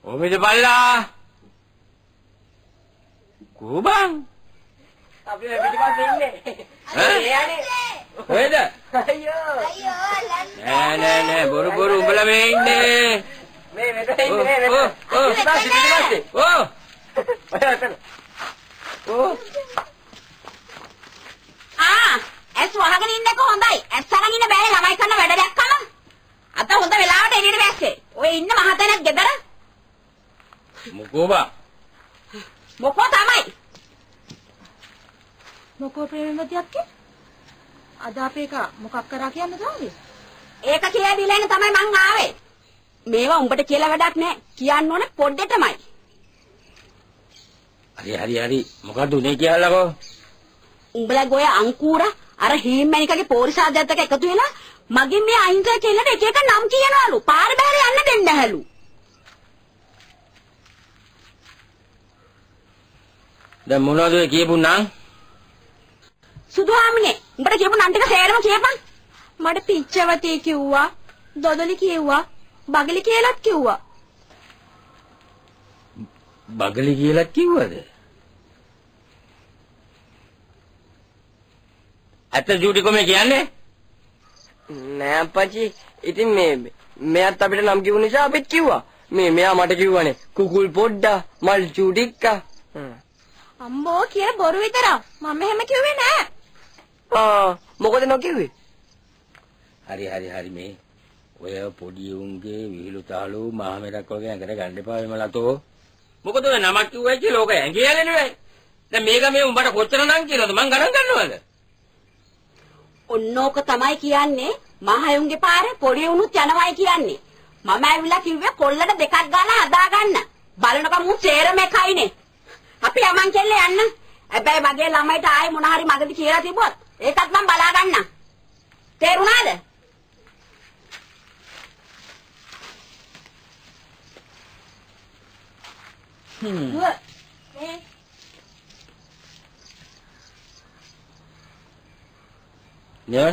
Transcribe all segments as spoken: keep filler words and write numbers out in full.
ඔමෙද බල්ලා. කොබන්. අපි මේ පිටිපස්සේ ඉන්නේ. ඒ යන්නේ. කොහෙද? අයියෝ. අයියෝ ලන්න. නෑ නෑ නෑ බොරු බොරු උඹලා මේ ඉන්නේ. මේ මෙතන ඉන්නේ මේ ඔව් ඔව් පිටිපස්සේ පිටිපස්සේ. ඔව්. ඔය ඔව්. ආ ඇස් වහගෙන ඉන්නක හොඳයි. ඇස් අරගෙන ඉන්න බෑ ළමයි කරන වැඩ දැක්කම. අත හොඳ වෙලාවට එළියට බැස්සේ. ඔය ඉන්න මහතැනක් ගෙදර. මොකෝ බා? මොකෝ තමයි. මොකෝ ප්‍රේමවතියක් කි? අද අපේ එක මොකක් කරා කියන්නද ආවේ? ඒක කියලා දීලානේ තමයි මං ආවේ. මේවා උඹට කියලා වැඩක් නෑ. කියන්න ඕනේ පොඩ්ඩටමයි. හරි හරි හරි මොකද්ද උනේ කියලාකෝ? උඹලා ගොය අංකූර අර හීම්මැනිකගේ පෝරිසාදයත් එක්ක එකතු වෙලා මගෙන් මේ අහිංසක කෙල්ලට එක එක නම් කියනවලු. පාර බෑර යන්න දෙන්නේ නැහැලු. දැන් මොනවද ඔය කියපු නම්? සුදුහාමිනේ උඹට කියපු නම් ටික සේරම කියපන්. මට පිච්චවතී කිව්වා, දොදලි කිව්වා, බගලි කියලාත් කිව්වා. බගලි කියලා කිව්වද? අත ජූටි කොමේ කියන්නේ? නෑ අප්පච්චි. ඉතින් මේ මෙයාත් අපිට නම් කිව්ව නිසා අපිත් කිව්වා. මේ මෙයා මට කිව්වනේ කුකුල් පොඩ්ඩා මල් චූටික්කා. අම්මෝ කියලා බොරු විතරක්. මම එහෙම කිව්වේ නෑ. ආ මොකද නොකිව්වේ? හරි හරි හරි මේ ඔය පොඩි උන්ගේ විහිළු තාලු මහමෙරක් වගේ ඇඟට ගන්න එපා වෙමලතෝ. මොකද ඔය නමක් කිව්වයි කියලා ඕක ඇඟියලේ නෙවෙයි. දැන් මේක මේ උඹට කොච්චර නම් කියලාද මං ගණන් ගන්නවද? ඔන්නෝක තමයි කියන්නේ මහයුන්ගේ පාරේ පොඩි උණුත් යනවායි කියන්නේ. මම ඇවිල්ලා කිව්වේ කොල්ලට දෙකක් ගාලා හදා ගන්න. බලනකම් මු සේරම එකයිනේ. අපි යමන් කෙල්ල යන්න. හැබැයි මගේ ළමයිට ආයේ මොන හරි මගදී කියලා තිබුණොත් ඒකත් මම බලා ගන්නම්. තේරුණාද? හ්ම්. මේ නේ?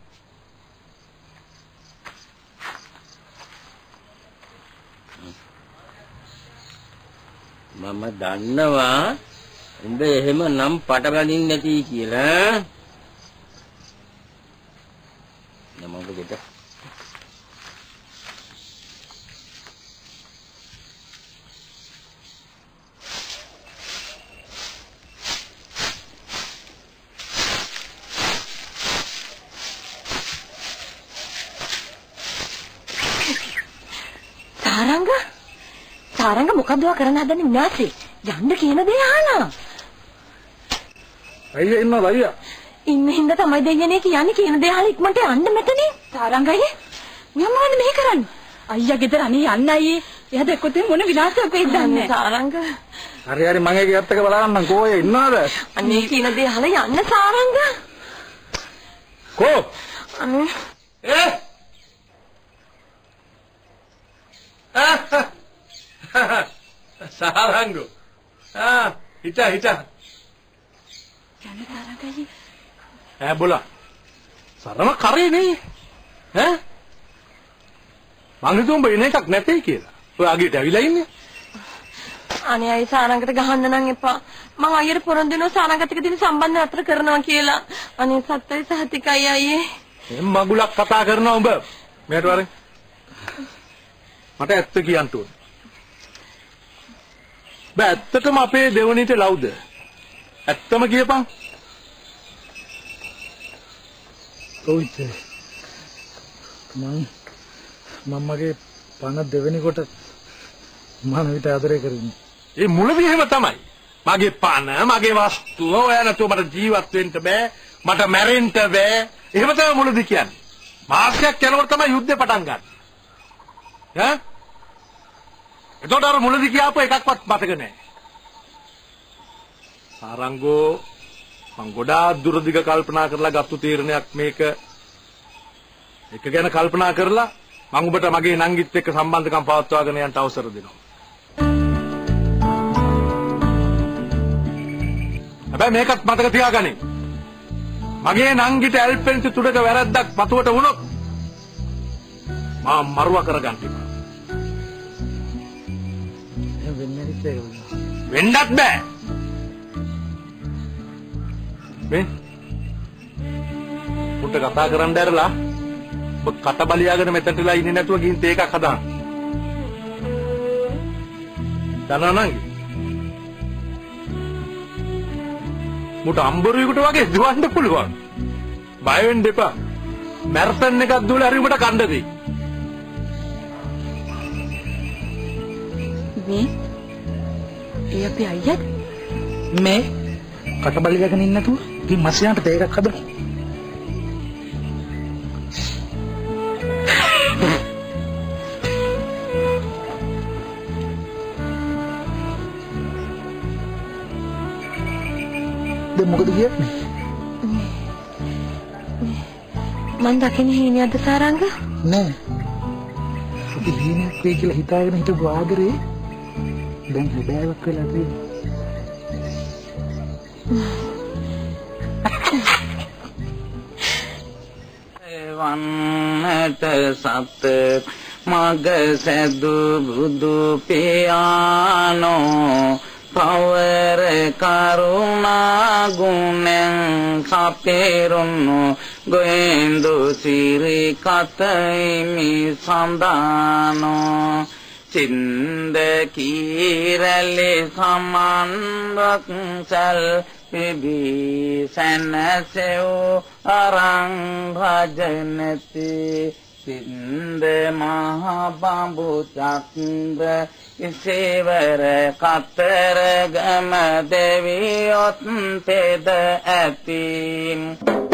මම දන්නවා උඹ එහෙම නම් පට බඳින්න නැති කියලා. නම ඔබ ගෙට. තාරංග තාරංග මොකද ඔයා කරන්න හදන්නේ විනාශේ? යන්න කියන දේ අහලා. අයියා ඉන්නවද අයියා? ඉන්න හින්දා තමයි දෙයනේ කියන්නේ කියන දේ අහලා ඉක්මනට යන්න මෙතනින්. තාරංග අයියේ මම මොනවද මෙහෙ කරන්නේ? අයියා ගෙදර අනේ යන්න අයියේ. එයාද එක්කත් මොන විනාශයක් වෙයිද දන්නේ. තාරංග හරි හරි මම ඒකත් එක බලන්නම් කෝයේ ඉන්නවද? අනේ කියන දේ අහලා යන්න තාරංග. කෝ අනේ ඒ සාරංගු ආ හිට හිට යන්න තාරංග අයියේ. ඈ බොලා සරම කරේ නේ ඈ මං හිතුවා උඹ එන එකක් නැtei කියලා. ඔය අගියට ඇවිල්ලා ඉන්නේ. අනේ අය සාරංගට ගහන්න නම් එපා. මං අයියට පොරොන්දු වෙනවා සාරංගත් එක්ක දින සම්බන්ධය අතර කරනවා කියලා. අනේ සත්‍යයි සහතිකයි අයියේ. එම් මගුලක් කතා කරනවා උඹ. මෙහෙට වරෙන්. මට ඇත්ත කියන්න ඕන. බෑ ඇත්තටම අපේ දෙවණිට ලව්ද? ඇත්තම කියපන්. කොයිද? මං මම්මගේ පණ දෙවෙනි කොට මම විතර ආදරය කරන්නේ. ඒ මුලදී එහෙම තමයි. මගේ පණ, මගේ වස්තුව ඔය නැතුව මට ජීවත් වෙන්න බෑ. මට මැරෙන්න බෑ. එහෙම තමයි මුලදී කියන්නේ. මාසයක් යනකොට තමයි යුද්ධේ පටන් ගන්න. ඈ? එතකොට අර මුලදී කියාපු එකක්වත් මතක නැහැ. සාරංගෝ මං ගොඩාක් දුරදිග කල්පනා කරලා ගත්තු තීරණයක් මේක. එක ගැන කල්පනා කරලා මං ඔබට මගේ නංගිත් එක්ක සම්බන්ධකම් පවත්වාගෙන යන්න අවසර දෙනවා. හැබැයි මේකත් මතක තියාගනින්. මගේ නංගිට ඇල්පෙන්සි තුඩක වැරද්දක් පතුවට වුණොත් මා මරුව කරගන්න. වෙන්නේ නැහැ ඒක. වෙන්නත් බෑ. මේ උන්ට කතා කරන්න ඇරලා ඔත් කට බලියාගෙන මෙතනටලා ඉන්නේ නැතුව ගිහින් තේ එකක් හදාන්න. දන්නවනම් මුට අම්බරුවෙකුට වගේ දුවන්න පුළුවන්. බය වෙන්න එපා. මැරතන් එකක් දුවලා හරි උඹට කණ්ඩ දෙයි. මේ ඒ අපේ අයියාද? මේ කට බලියාගෙන ඉන්නේ නැතුව ඉතින් මස්යාන්ට තේ එකක් හදමු. මොකද කියන්නේ? මන් දකින්නේ හීනියක්ද සාරංග? නෑ. අපි හීනියක් වෙයි කියලා හිතාගෙන හිටපු ආදරේ දැන් හැබෑවක් වෙලා තියෙනවා. වන්නට සත් මග සැදු බුදු පියානෝ පවර කරුණා ගුණෙන් සපේරුණු ගොෙන්දු සිරි කතයිමි සඳානෝ චින්ද කීරලි සමන්වක් සල් පිබී සනසෙව් අරං භජනති සින්ද මහ බඹු චක්‍ර ඉසේවර කතර ගම දෙවියොත් පෙද ඇති